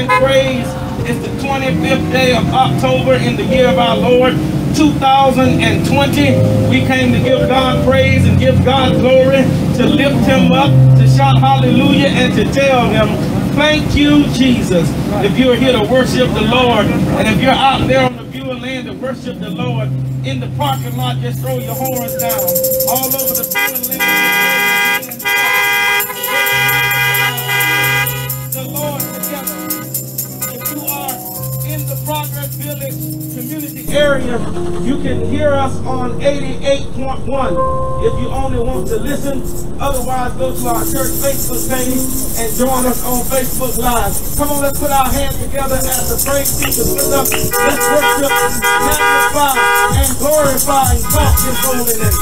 and praise. It's the 25th day of October in the year of our Lord 2020. We came to give God praise and give God glory, to lift him up, to shout hallelujah, and to tell him, thank you, Jesus. If you're here to worship the Lord, and if you're out there on the viewer land to worship the Lord, in the parking lot, just throw your horns down. All over the viewer land, the Lord together. If you are in the Progress Village community area, you can hear us on 88.1 if you only want to listen. Otherwise, go to our church Facebook page and join us on Facebook Live. Come on, let's put our hands together as the praise team is lit up. Let's worship, magnify, and glorify and talk his holy name.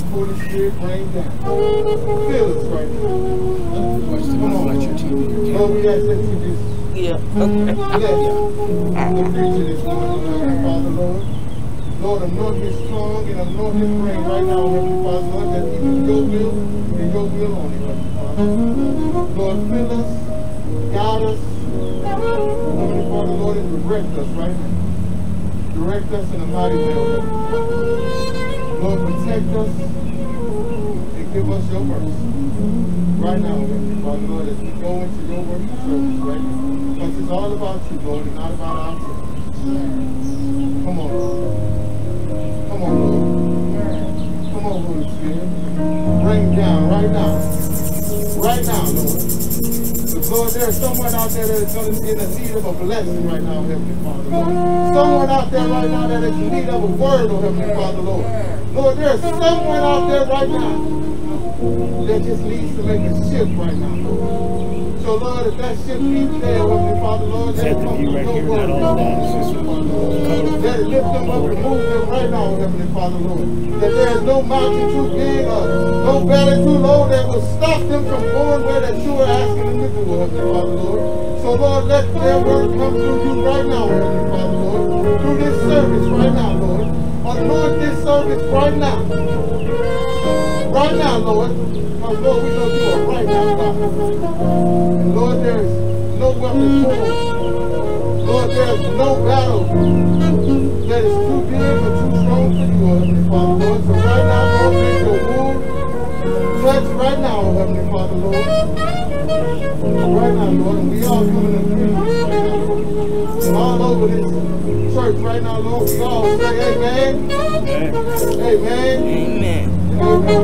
Holy Spirit, rain down. Fill us right now. Come on. Lord, we ask that you just bless the preacher this morning, Father, Lord. Lord, anoint his tongue and anoint his brain right now, Heavenly Father, Lord, that he do your will and your will only, Heavenly Father. Lord, fill us, guide us, Heavenly Father, Lord, and direct us right now. Direct us in a mighty way, Heavenly Father. Lord, protect us and give us your mercy. Right now, Heavenly Father, Lord, as we go into your worship service right now. Because it's all about you, Lord, and not about ourselves. Come on, Lord. Come on, Lord. Come on, Holy Spirit. Rain down right now. Right now, Lord. Because, Lord, there's someone out there that is going to be in need of a blessing right now, Heavenly Father, Lord. Someone out there right now that is in need of a word, oh Heavenly Father, Lord. Lord, there's someone out there right now that just needs to make a shift right now, Lord. So, Lord, if that shift be there, Heavenly Father, Lord, let it come from your word, let it lift them up and move them right now, Heavenly Father, Lord. That there is no mountain too big or no valley too low that will stop them from going where that you are asking them to go, Heavenly Father, Lord. So, Lord, let their word come through you right now, Heavenly Father, Lord. Through this service right now, Lord. Anoint this service right now. Right now, Lord. Because, Lord, we know you are right now, God. And, Lord, there is no weapon formed. Lord, there is no battle that is too big or too strong for you, Heavenly Father, Lord. So right now, Lord, make your word touch right now, Heavenly Father, Lord. Right now, Lord, and we all coming in agreement right now, Lord. And all over this church right now, Lord, we all say amen. Amen. Amen. Amen. Amen.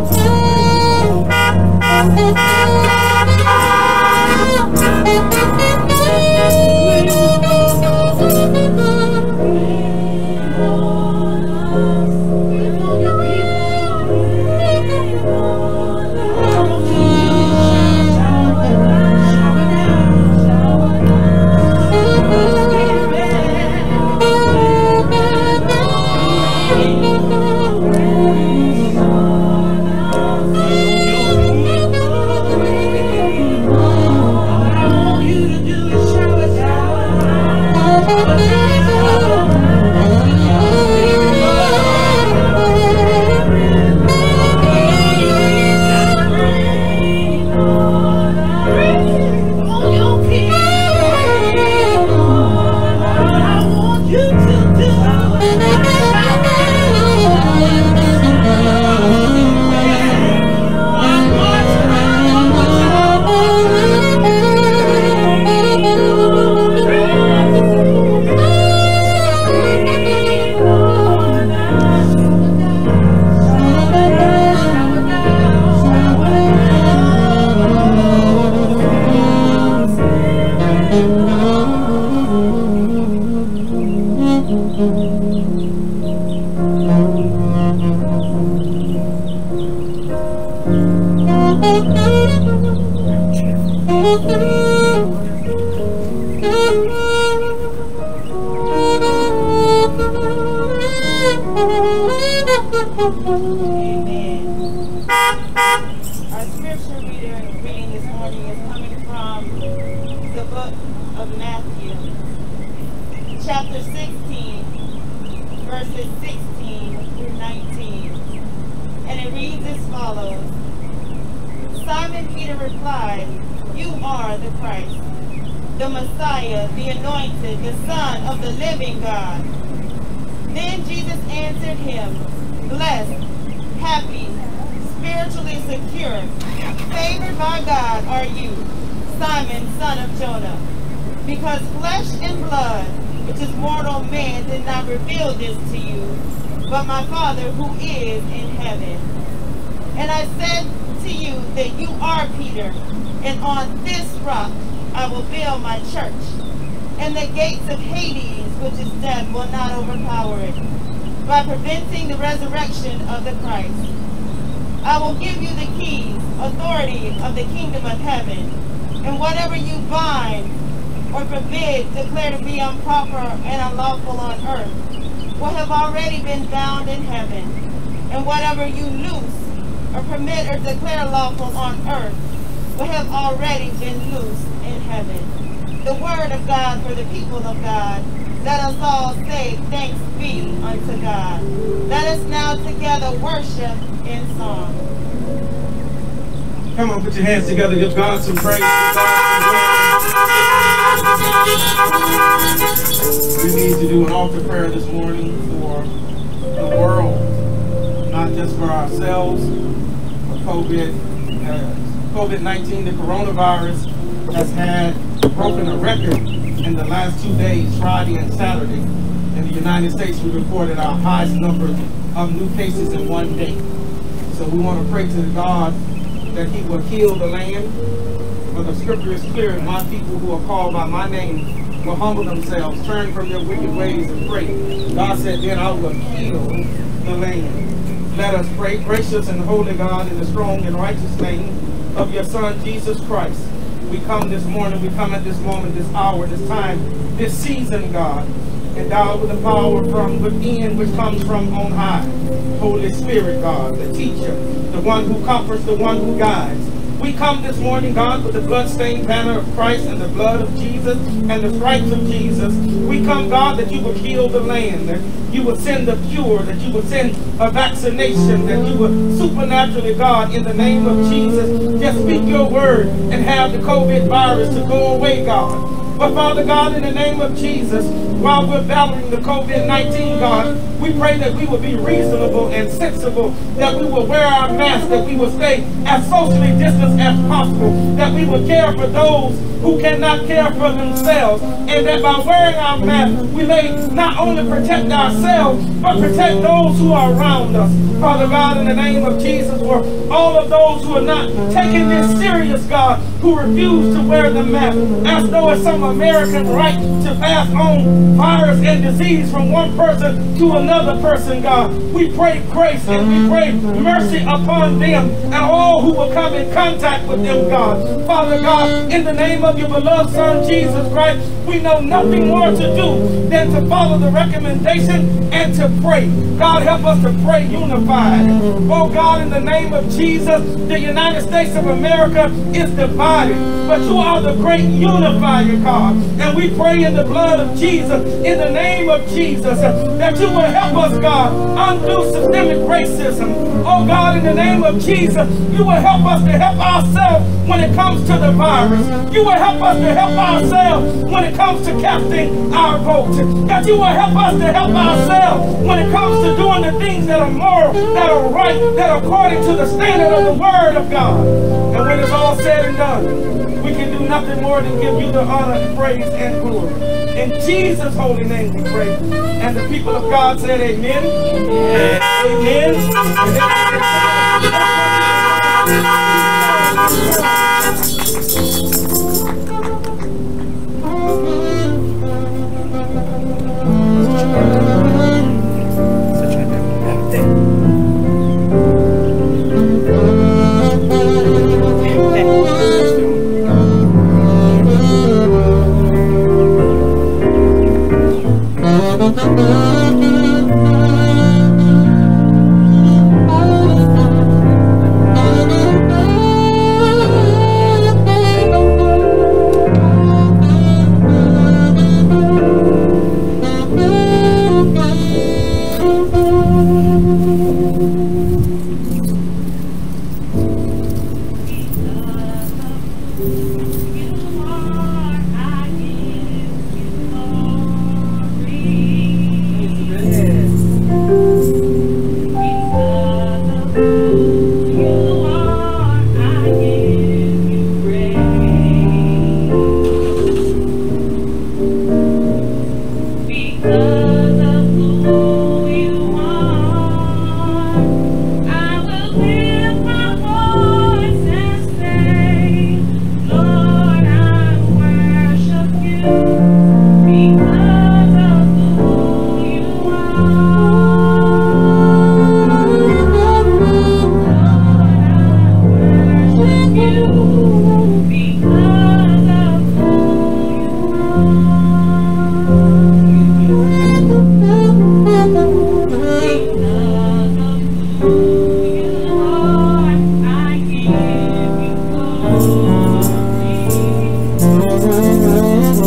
By preventing the resurrection of the Christ. I will give you the keys, authority of the kingdom of heaven, and whatever you bind or forbid, declare to be improper and unlawful on earth, will have already been bound in heaven, and whatever you loose or permit or declare lawful on earth will have already been loosed in heaven. The word of God for the people of God. Let us all say, thanks be unto God. Let us now together worship in song. Come on, put your hands together, give God some praise. We need to do an altar prayer this morning for the world, not just for ourselves, for COVID-19, the coronavirus has broken a record in the last 2 days, Friday and Saturday. In the United States, we reported our highest number of new cases in one day. So we want to pray to God that he will heal the land. For the scripture is clear, my people who are called by my name will humble themselves, turn from their wicked ways and pray. God said, then I will heal the land. Let us pray. Gracious and holy God, in the strong and righteous name of your Son, Jesus Christ. We come this morning, we come at this moment, this hour, this time, this season, God, endowed with the power from within, which comes from on high. Holy Spirit, God, the teacher, the one who comforts, the one who guides. We come this morning, God, with the blood-stained banner of Christ and the blood of Jesus and the stripes of Jesus. We come, God, that you will heal the land, that you will send the cure, that you will send a vaccination, that you will supernaturally, God, in the name of Jesus, just speak your word and have the COVID virus to go away, God. But Father God, in the name of Jesus, while we're battling the COVID-19, God, we pray that we will be reasonable and sensible, that we will wear our masks, that we will stay as socially distanced as possible, that we will care for those who cannot care for themselves, and that by wearing our masks, we may not only protect ourselves, but protect those who are around us. Father God, in the name of Jesus, for all of those who are not taking this serious, God, who refuse to wear the mask, as though it's some American right to pass on virus and disease from one person to another person, God. We pray grace and we pray mercy upon them and all who will come in contact with them, God. Father God, in the name of your beloved Son, Jesus Christ, we know nothing more to do than to follow the recommendation and to pray. God, help us to pray unified. Oh God, in the name of Jesus, the United States of America is divided, but you are the great unifier, God. And we pray in the blood of Jesus, in the name of Jesus, that you will help us, God, undo systemic racism. Oh God, in the name of Jesus, you will help us to help ourselves when it comes to the virus. You will help us to help ourselves when it comes to casting our vote. That you will help us to help ourselves when it comes to doing the things that are moral, that are right, that are according to the standard of the Word of God. And when it's all said and done, we can do nothing more than give you the honor, praise, and glory. In Jesus' holy name we pray. And the people of God said amen. Amen.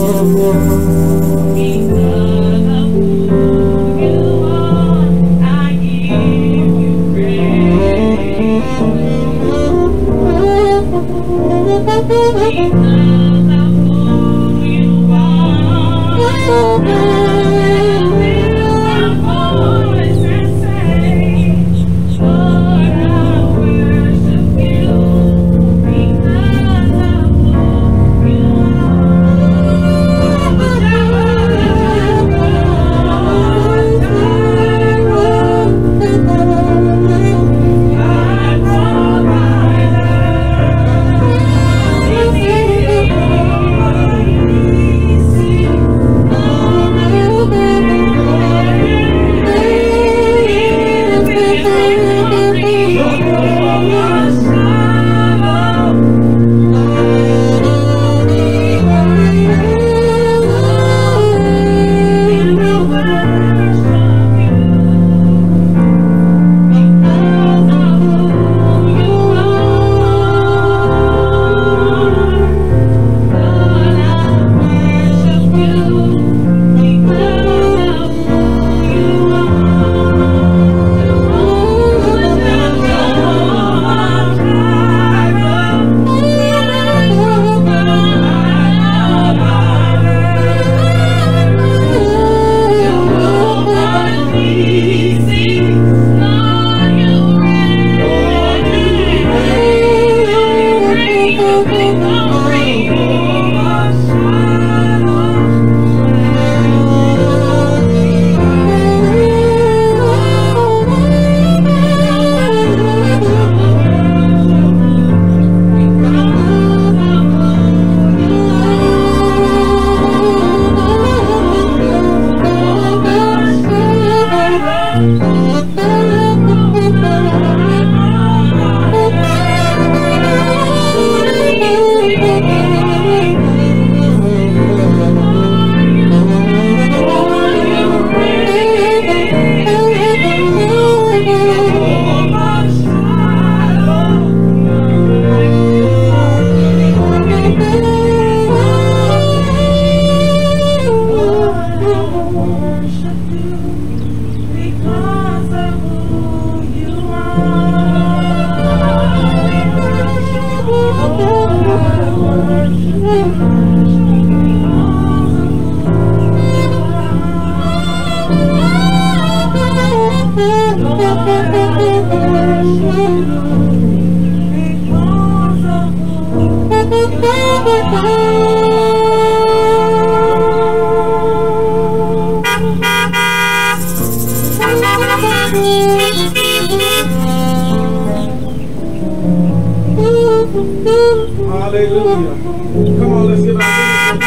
Hallelujah. Come on, let's give our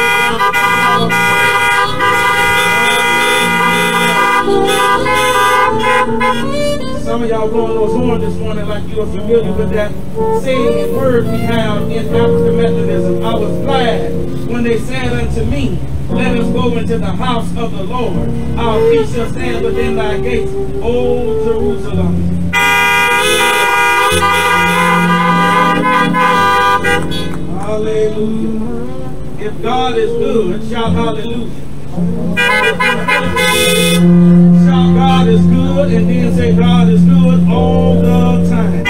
Some of y'all blowing those horns this morning like you're familiar with that saying and word we have in African Methodism. I was glad when they said unto me, let us go into the house of the Lord. Our feet shall stand within thy gates, O Jerusalem. Hallelujah. If God is good, shout hallelujah. Shout God is good and then say God is good all the time.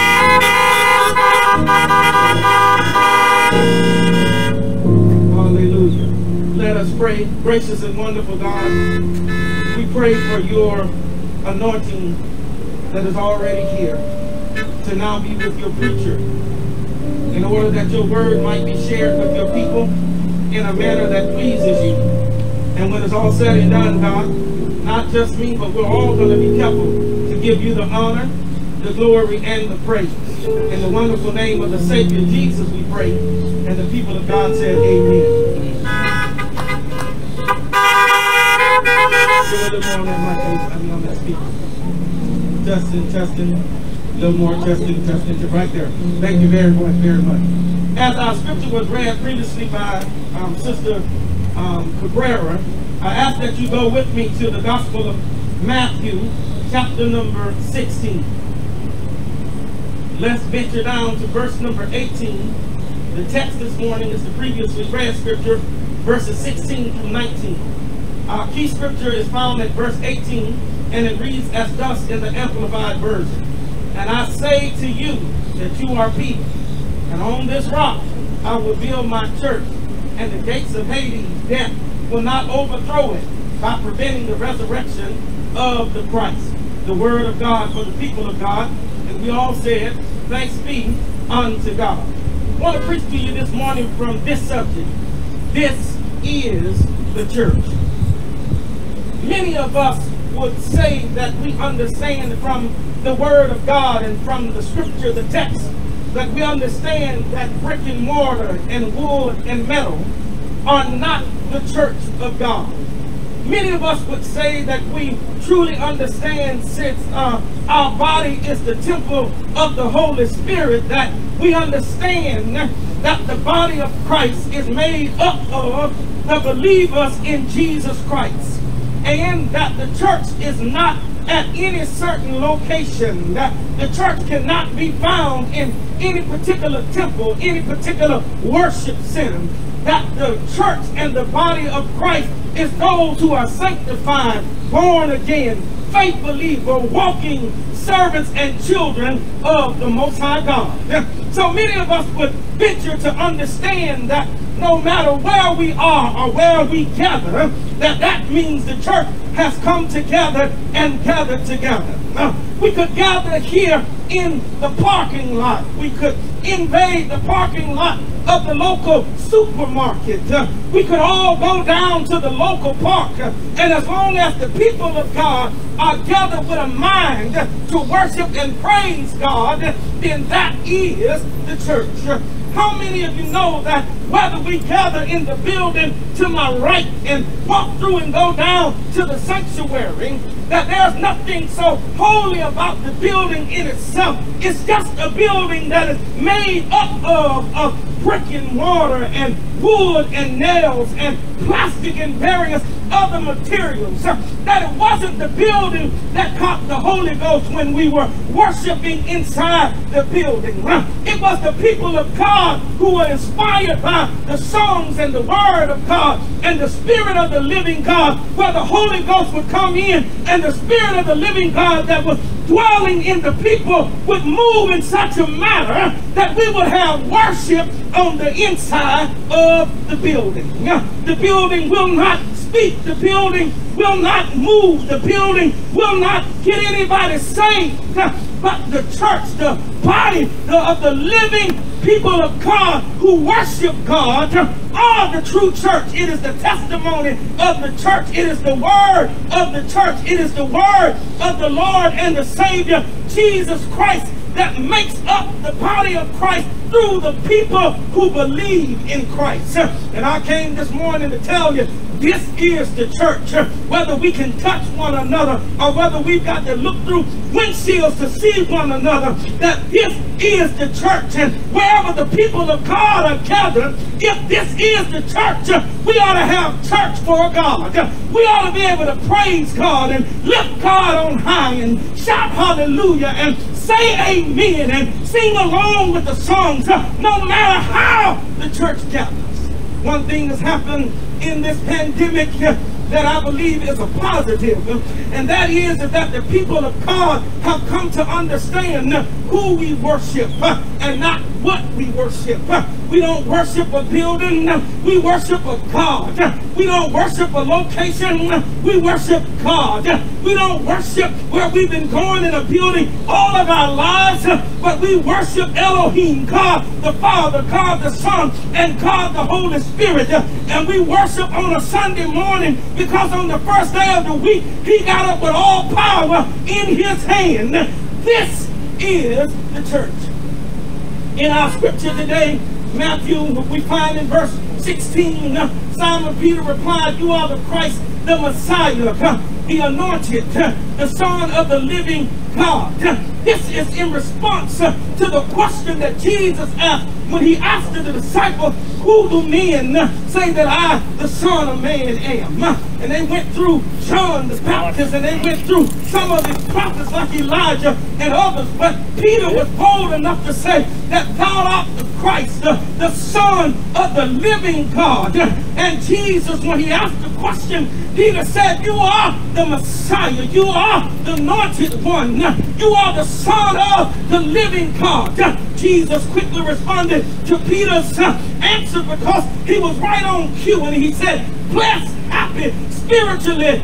Hallelujah. Let us pray. Gracious and wonderful God, we pray for your anointing that is already here to now be with your preacher, in order that your word might be shared with your people in a manner that pleases you. And when it's all said and done, God, not just me, but we're all going to be careful to give you the honor, the glory, and the praise. In the wonderful name of the Savior Jesus we pray, and the people of God said amen. Give a little more on that mic, I mean on that speaker. Testing. A little more testing, right there. Thank you very much, very much. As our scripture was read previously by Sister Cabrera, I ask that you go with me to the Gospel of Matthew, chapter number 16. Let's venture down to verse number 18. The text this morning is the previously read scripture, verses 16 through 19. Our key scripture is found at verse 18, and it reads as thus in the Amplified Version. And I say to you that you are Peter, and on this rock I will build my church, and the gates of Hades, death, will not overthrow it by preventing the resurrection of the Christ. The word of God for the people of God. And we all said, thanks be unto God. I want to preach to you this morning from this subject. This is the church. Many of us would say that we understand from the word of God and from the scripture, the text, that we understand that brick and mortar and wood and metal are not the church of God. Many of us would say that we truly understand, since our body is the temple of the Holy Spirit, that we understand that the body of Christ is made up of the believers in Jesus Christ, and that the church is not at any certain location, that the church cannot be found in any particular temple, any particular worship center, that the church and the body of Christ is those who are sanctified, born again, faith believer, walking servants and children of the Most High God. So many of us would venture to understand that no matter where we are or where we gather, that means the church has come together and gathered together. We could gather here in the parking lot. We could invade the parking lot of the local supermarket. We could all go down to the local park. And as long as the people of God are gathered with a mind to worship and praise God, then that is the church. How many of you know that whether we gather in the building to my right and walk through and go down to the sanctuary, that there's nothing so holy about the building in itself? It's just a building that is made up of brick and mortar and wood and nails and plastic and various other materials. That it wasn't the building that caught the Holy Ghost when we were worshiping inside the building. It was the people of God who were inspired by the songs and the word of God and the Spirit of the living God, where the Holy Ghost would come in and the Spirit of the living God that was dwelling in the people would move in such a manner that we would have worship on the inside of the building. The building will not speak. The building will not move. The building will not get anybody saved. But the church, the body of the living people of God who worship God, are the true church. It is the testimony of the church. It is the word of the church. It is the word of the Lord and the Savior, Jesus Christ, that makes up the body of Christ through the people who believe in Christ. And I came this morning to tell you, this is the church. Whether we can touch one another or whether we've got to look through windshields to see one another, that this is the church. And wherever the people of God are gathered, if this is the church, we ought to have church for God. We ought to be able to praise God and lift God on high and shout hallelujah and say amen and sing along with the songs, no matter how the church gathers. One thing has happened in this pandemic that I believe is a positive, and that is that the people of God have come to understand who we worship and not what we worship. We don't worship a building, we worship a God. We don't worship a location, we worship God. We don't worship where we've been going in a building all of our lives, but we worship Elohim, God the Father, God the Son, and God the Holy Spirit. And we worship on a Sunday morning because on the first day of the week, He got up with all power in His hand. This is the church. In our scripture today, Matthew, we find in verse 16, Simon Peter replied, "You are the Christ, the Messiah, the anointed, the Son of the living God." This is in response to the question that Jesus asked when He asked the disciples, "Who do men say that I, the Son of Man, am?" And they went through John the Baptist, and they went through some of his prophets like Elijah and others. But Peter was bold enough to say that thou art the Christ, the Son of the living God. And Jesus, when he asked the question, Peter said, you are the Messiah. You are the anointed one. You are the Son of the living God. Jesus quickly responded to Peter's answer because he was right on cue, and he said, blessed, happy, spiritually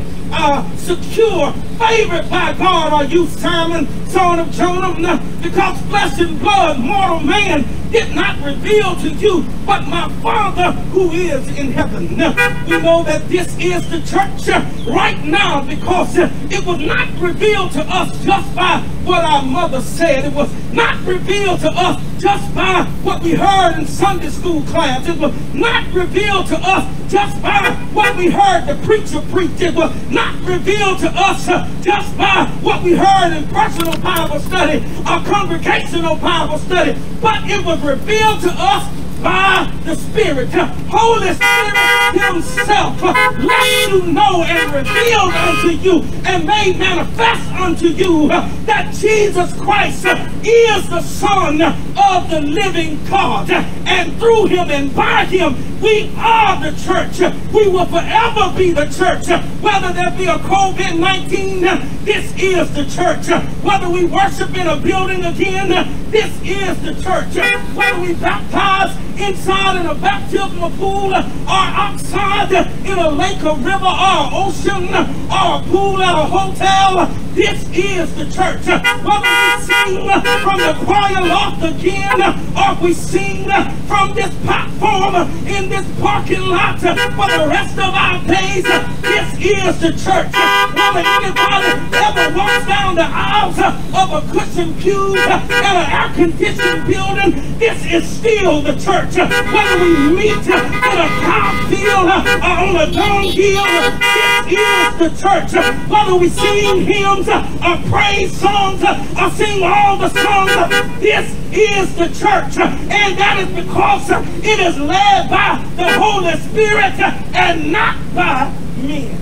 secure, favored by God are you, Simon, son of Jonah, because flesh and blood, mortal man, did not reveal to you, but my Father who is in heaven. We know that this is the church right now because it was not revealed to us just by what our mother said. It was not revealed to us just by what we heard in Sunday school class. It was not revealed to us just by what we heard the preacher preach. It was not revealed to us just by what we heard in personal Bible study or congregational Bible study, but it was revealed to us by the Spirit. Holy Spirit himself let you know and revealed unto you and made manifest unto you that Jesus Christ is the Son of the living God, and through him and by him we are the church. We will forever be the church. Whether there be a COVID-19, this is the church. Whether we worship in a building again, this is the church. Whether we baptize inside in a baptismal pool or outside in a lake, a river, or ocean, or a pool at a hotel, this is the church. Whether we sing from the choir loft again, or we sing from this platform in this parking lot for the rest of our days, this is the church. Whether anybody ever walks down the aisles of a cushioned pew in an air-conditioned building, this is still the church. Whether we meet in a cow field or on a dung hill, this is the church. Whether we sing hymns or praise songs or sing all the songs, this is the church. And that is because it is led by the Holy Spirit and not by men.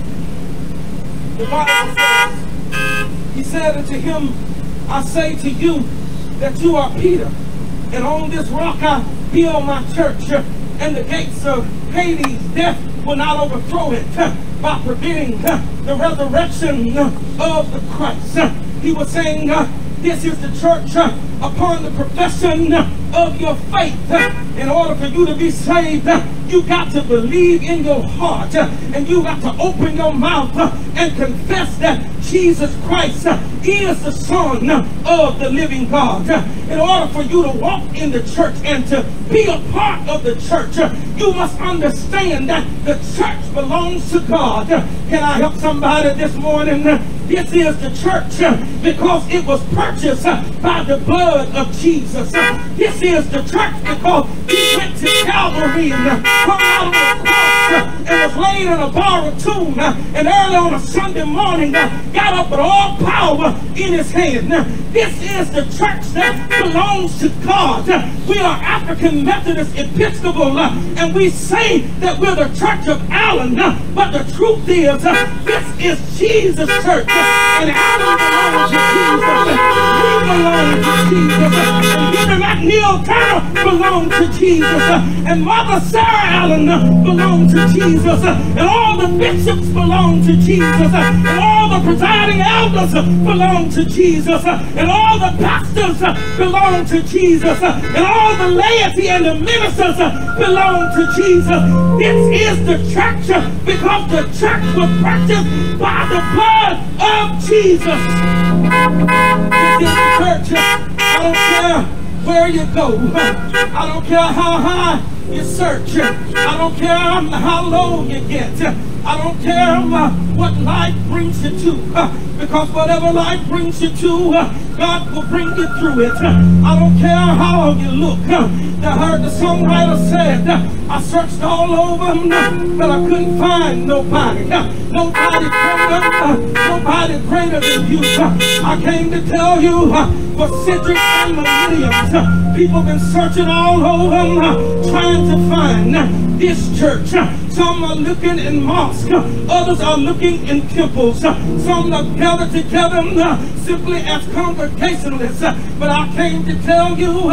The Bible says, he said unto him, I say to you that you are Peter, and on this rock I build my church, and the gates of Hades, death, will not overthrow it, by preventing the resurrection of the Christ. He was saying, this is the church upon the profession of your faith. In order for you to be saved, you got to believe in your heart, and you got to open your mouth and confess that Jesus Christ is the Son of the living God. In order for you to walk in the church and to be a part of the church, you must understand that the church belongs to God. Can I help somebody this morning? This is the church because it was purchased by the blood of Jesus. This is the church because he went to Calvary and hung out on the cross and was laid in a borrowed tomb, and early on a Sunday morning got up with all power in his hand. This is the church that belongs to God. We are African Methodist Episcopal, and we say that we're the Church of Allen, but the truth is this is Jesus' church, and Allen belongs to Jesus. We belong to Jesus, and Peter McNeil Turner belong to Jesus, and Mother Sarah Allen belong to Jesus, and all the bishops belong to Jesus, and all the presiding elders belong to Jesus, and all the pastors belong to Jesus, and all the laity and the ministers belong to Jesus. This is the church because the church was purchased by the blood of Jesus. This is the church. I don't care where you go. I don't care how high you search. I don't care how low you get. I don't care what life brings you to, because whatever life brings you to, God will bring you through it. I don't care how you look. I heard the songwriter said, I searched all over, but I couldn't find nobody. Nobody greater than you. I came to tell you, for centuries and millenniums, people been searching all over, trying to find this church. Some are looking in mosques, others are looking in temples. Some are gathered together simply as congregationalists. But I came to tell you,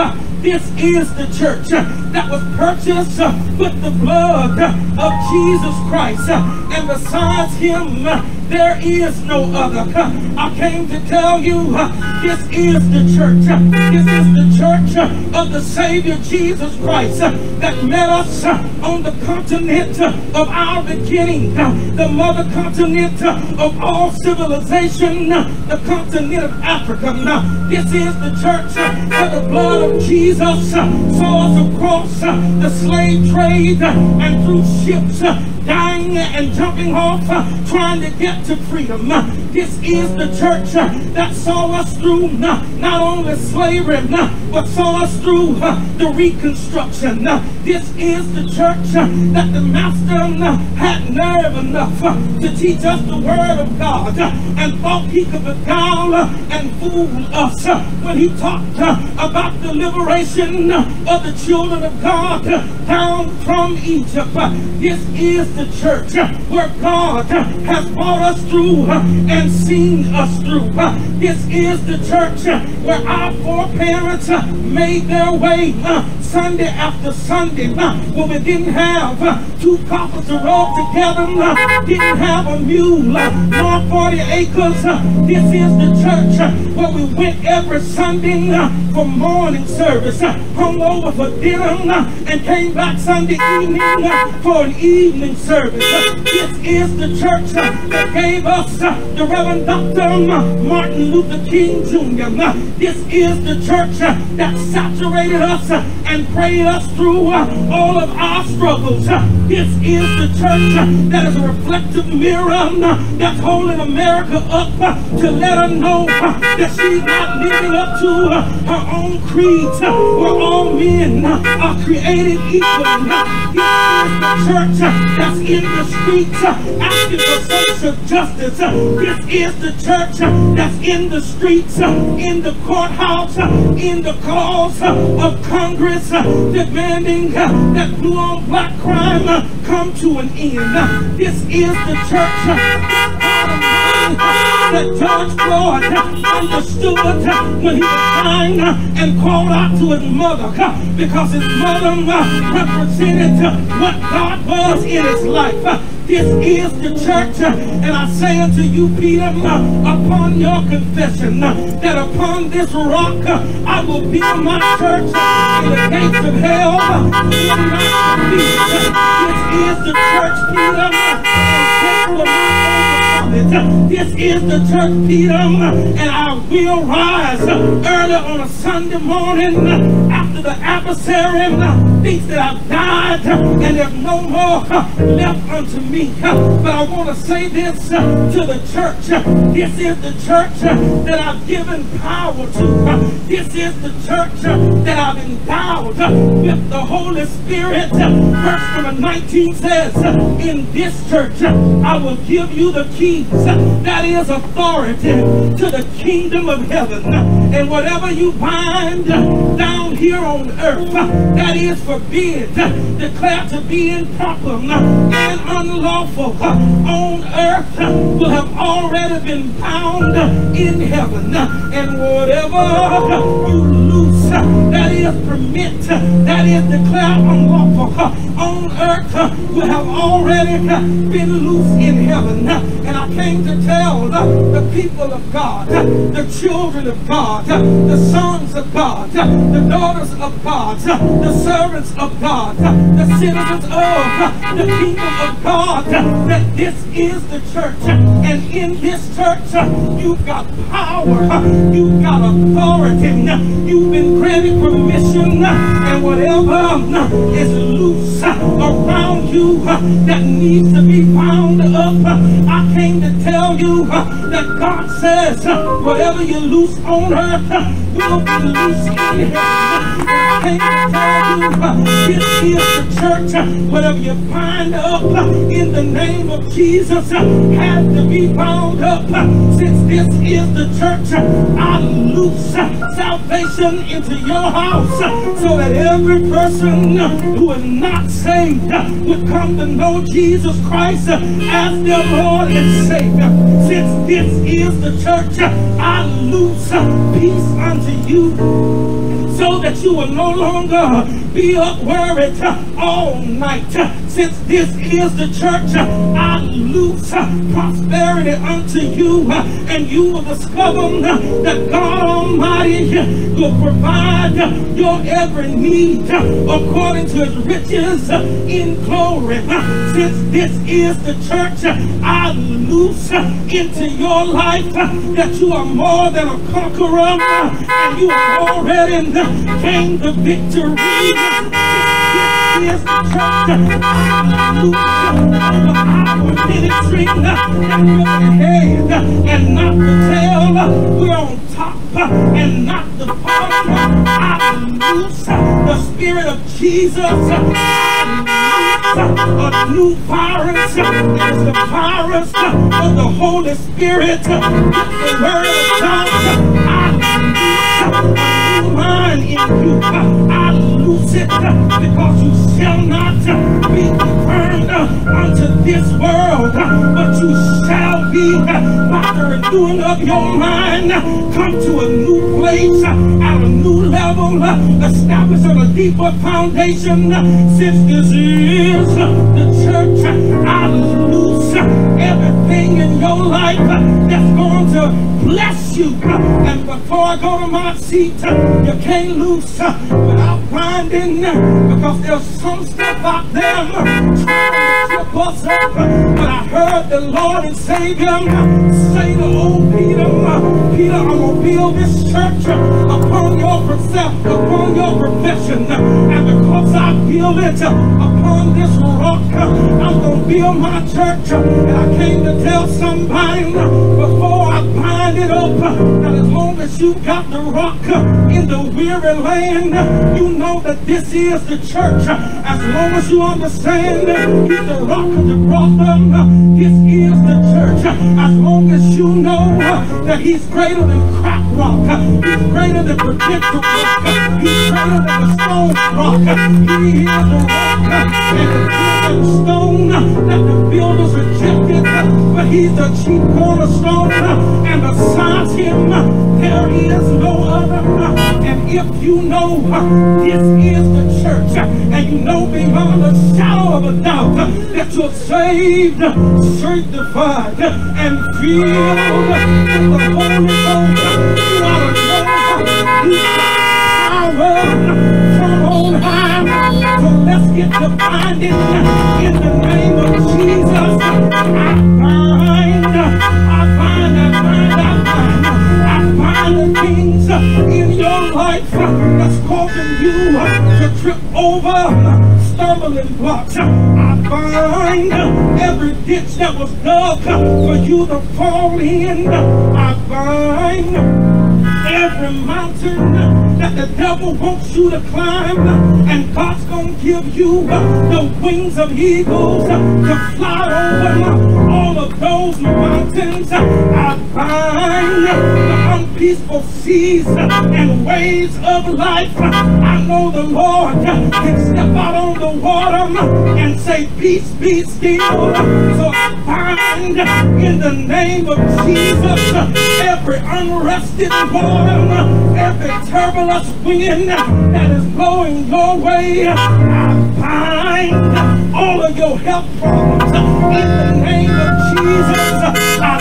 This is the church that was purchased with the blood of Jesus Christ. And besides him, there is no other. I came to tell you, this is the church. This is the church of the Savior Jesus Christ that met us on the continent of our beginning, the mother continent of all civilization, the continent of Africa. This is the church where the blood of Jesus saw us across the slave trade and through ships, dying and jumping off, trying to get to freedom. This is the church that saw us through not only slavery, but saw us through the Reconstruction. This is the church that the Master had nerve enough to teach us the Word of God and thought he could beguile and fool us when he talked about the liberation of the children of God down from Egypt. This is the church where God has brought us through and seen us through. This is the church where our foreparents made their way Sunday after Sunday when we didn't have 2 coffers to roll together, didn't have a mule nor 40 acres. This is the church where we went every Sunday for morning service, hung over for dinner, and came back Sunday evening for an evening service. This is the church that gave us the Reverend Dr. Martin Luther King Jr. This is the church that saturated us and prayed us through all of our struggles. This is the church that is a reflective mirror that's holding America up to let her know that she's not living up to her own creed, where all men are created equal. This is the church that's in the streets asking for social justice. This is the church that's in the streets, in the courthouse, in the cause of Congress, demanding that blue on black crime come to an end. This is the church that George Floyd understood when he was dying and called out to his mother because his mother represented what God was in his life. This is the church, and I say unto you, Peter, upon your confession, that upon this rock I will build my church, and the gates of hell will not defeat. This is the church, Peter, and death will not overcome it. This is the church, Peter, and I will rise early on a Sunday morning after the adversary thinks that I've died and there's no more left unto me. But I want to say this to the church. This is the church that I've given power to. This is the church that I've endowed with the Holy Spirit. Verse number 19 says, in this church I will give you the keys. That is authority to the kingdom of heaven. And whatever you bind down here on earth, that is forbid, declared to be improper and unlawful on earth, will have already been bound in heaven. And whatever you loose, that is permit, that is declared unlawful on earth, will have already been loose in heaven. And I came to tell the people of God, the children of God, the sons of God, the daughters of God, the servants of God, the citizens of the kingdom of God, that this is the church. And in this church, you've got power, you've got authority, you've been granted permission, and whatever is loose around you that needs to be bound up, I came to tell you that God says whatever you loose on earth will be loose in heaven. I came to tell you this is the church. Whatever you bind up in the name of Jesus has to be bound up. Since this is the church, I loose salvation into your house so that every person who is not saved would come to know Jesus Christ as their Lord and Savior. Since this is the church, I loose peace unto you so that you will no longer be up worried all night. Since this is the church, I loose prosperity unto you, and you will discover that God Almighty will provide your every need according to his riches in glory. Since this is the church, I loose into your life that you are more than a conqueror, and you have already gained the victory. This is the church. Hallelujah. Our ministry that we're the head and not the tail. We're on top and not the bottom. I loose the Spirit of Jesus. A new virus. It's the virus of the Holy Spirit. The Word of God. I loose a new mind in you. I loose it because you shall not be conformed unto this world, but you shall be, by the renewing of your mind, come to a new place, at a new level, established on a deeper foundation. Since this is the church, I loose everything in your life that's going to bless you. And before I go to my seat, you can't loose without binding, because there's some stuff out there trying to trip us up. But I heard the Lord and Savior say to old Peter, Peter, I'm going to build this church upon your precept, upon your profession. And because I build it upon this rock, I'm going to build my church. And I came to tell somebody before I bind it up, that as long as you got the rock in the weary land, you know that this is the church. As long as you understand he's the rock of the problem, this is the church. As long as you know that he's greater than crack rock, he's greater than projector rock, he's greater than the stone rock. He is the rock and the building stone that the builders rejected, but he's the chief cornerstone, and besides him there is no other. And if you know this is the church, and you know beyond a shadow of a doubt that you're saved, sanctified, and filled with the Holy Ghost, you ought to know you got power from on high. So let's get to binding in the name of Jesus. I bind the things in your life that's causing you to trip over stumbling blocks. I bind every ditch that was dug for you to fall in. I bind every mountain that the devil wants you to climb, and God's gonna give you the wings of eagles to fly over all of those mountains. I bind the unpeaceful seas and waves of life. I know the Lord can step out on the water and say, peace, be still. So I bind in the name of Jesus every unrested water, every turbulent wind that is blowing your way. I bind all of your health problems in the name of Jesus. I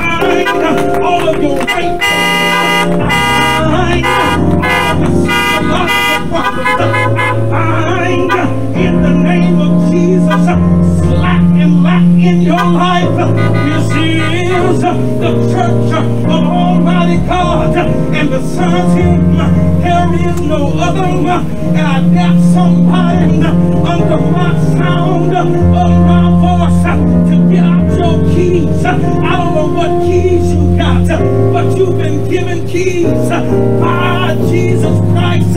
bind all of your weight problems. I bind all of the psychological problems. I bind in the name of Jesus slack and lack in your life. This is the church of Almighty God, and besides him there is no other. And I dare somebody under my sound of my voice to get out your keys. I don't know what keys you got, but you've been given keys by Jesus Christ.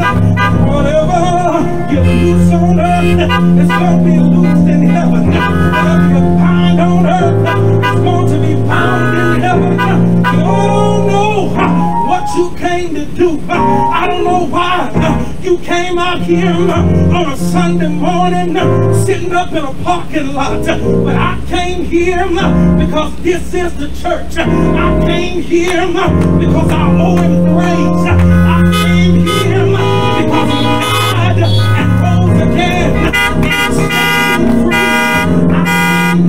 Whatever you loose on earth, it's going to be loosed in heaven. Whatever you bind on earth, it's going to be bound in heaven. You don't know what you came to do. I don't know why you came out here on a Sunday morning sitting up in a parking lot, but I came here because this is the church. I came here because I owe him praise. I came here because he died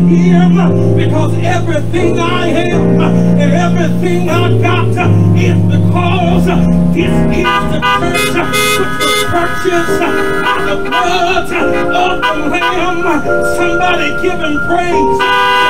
Him because everything I am and everything I got is because this is the church which was purchased by the blood of the Lamb. Somebody give Him praise.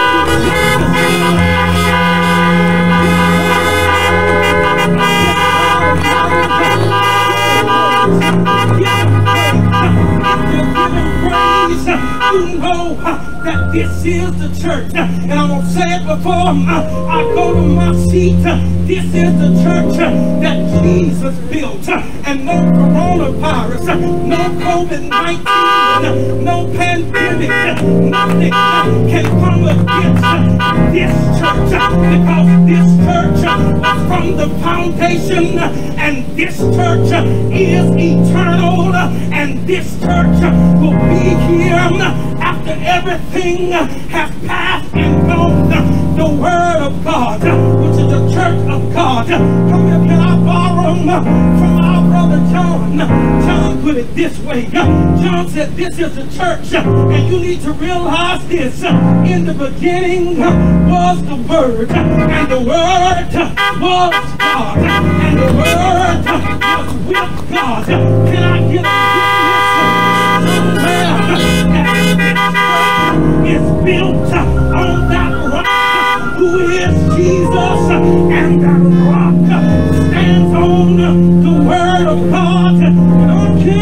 You know that this is the church, and I'm gonna say it before I go to my seat. This is the church that Jesus built, and no coronavirus, no COVID-19, no pandemic, nothing can come against this church, because this church was from the foundation, and this church is eternal, and this church will be here after everything has passed and gone. The Word of God, which is the church of God. Come here, can I borrow from our brother John? John put it this way. John said this is the church, and you need to realize this. In the beginning was the Word, and the Word was God, and the Word was with God. Can I get a is built on that rock, who is Jesus, and that rock stands on the Word of God. And I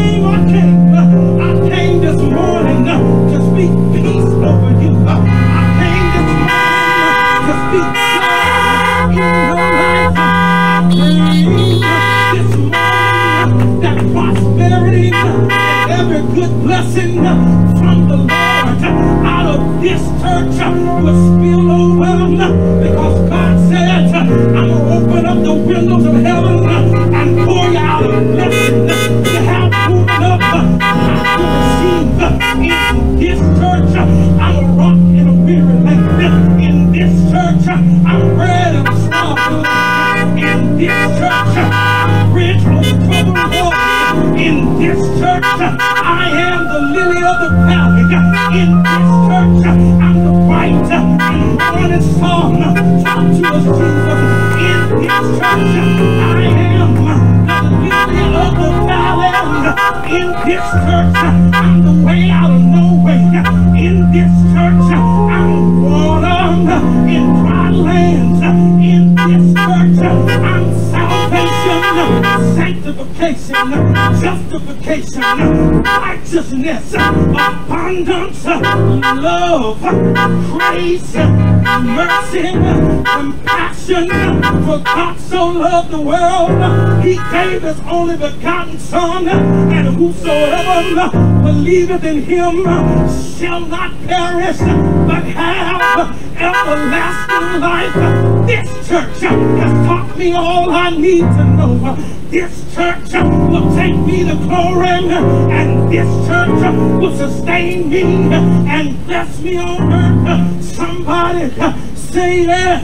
came this morning to speak peace over you. I came this morning to speak joy in your life. I came this morning that prosperity and every good blessing from the Lord out of this church will spill over, because God said, I'm going to open up the windows of heaven and pour you out a blessing. You have opened up to receive. In this church, I'm a rock in a weary land. In this church, I'm bread and strong. In this church, I'm bridge over troubled waters. In this church, I am the lily of the valley. In this church, I'm the bright and morning song. Talk to us, Jesus. In this church, I am the lily of the valley. In this church, I'm the way out of no way. In this church, I'm water in dry lands. In this church, I'm salvation, sanctification, justification, righteousness, abundance, love, grace, mercy, compassion. For God so loved the world, He gave His only begotten Son, and whosoever believeth in Him shall not perish, but have everlasting life. This church has taught me all I need to know. This church will take me to glory, and this church will sustain me and bless me on earth. Somebody say yes.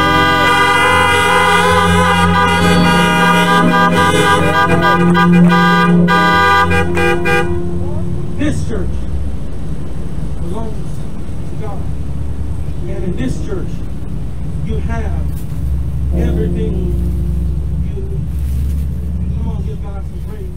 This church belongs to God, and in this church you have everything you need. Come on, give God some praise.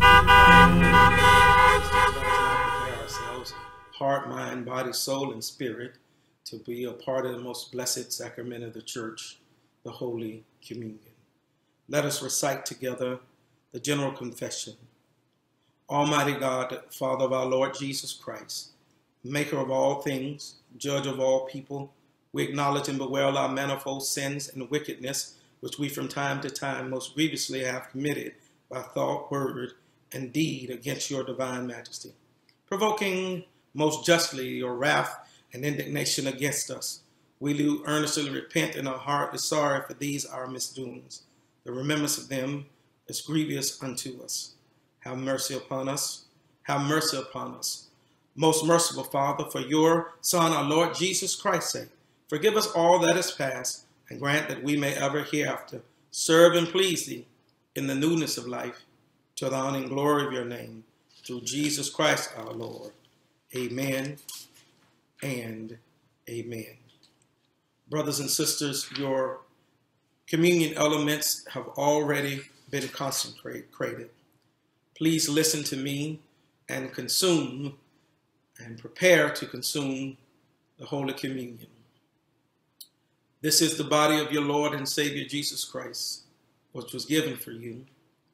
Prepare ourselves, heart, mind, body, soul, and spirit, to be a part of the most blessed sacrament of the church, the Holy Communion. Let us recite together the general confession. Almighty God, Father of our Lord Jesus Christ, maker of all things, judge of all people, we acknowledge and bewail our manifold sins and wickedness, which we from time to time most grievously have committed by thought, word, and deed against your divine majesty, provoking most justly your wrath and indignation against us. We do earnestly repent in our heart is sorry for these our misdoings. The remembrance of them is grievous unto us. Have mercy upon us. Have mercy upon us. Most merciful Father, for your Son, our Lord Jesus Christ's sake, forgive us all that is past, and grant that we may ever hereafter serve and please thee in the newness of life, to the honor and glory of your name, through Jesus Christ our Lord. Amen and Amen. Brothers and sisters, your communion elements have already been consecrated. Please listen to me and consume and prepare to consume the Holy Communion. This is the body of your Lord and Savior Jesus Christ, which was given for you.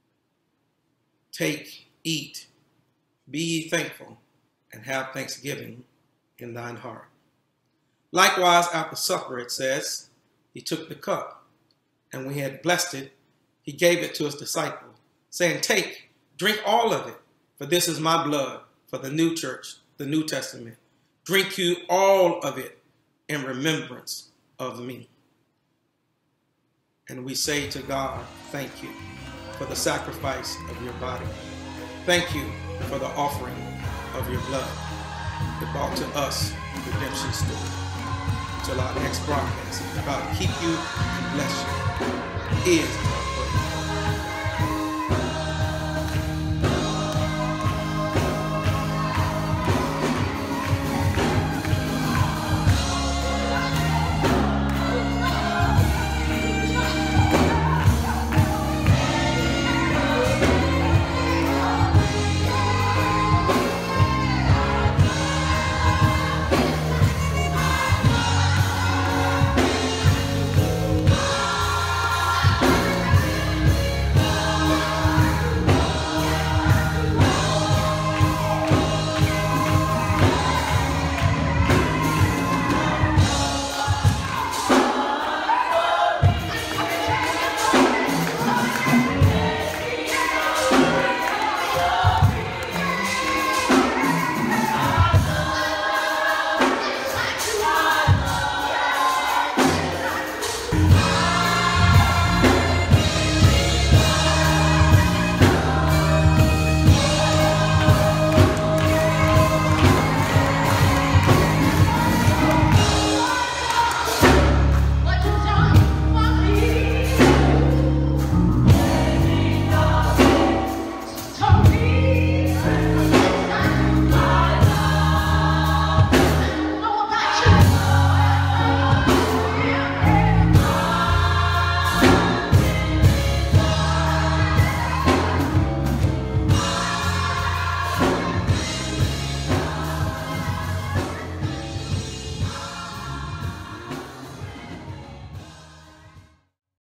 Take, eat, be ye thankful, and have thanksgiving in thine heart. Likewise, after supper, it says, he took the cup, and when he had blessed it, he gave it to his disciples, saying, take, drink all of it, for this is my blood for the new church, the New Testament. Drink you all of it in remembrance of me. And we say to God, thank you for the sacrifice of your body. Thank you for the offering of your blood that brought to us the redemption story. Until our next broadcast, God keep you and bless you. Is our prayer.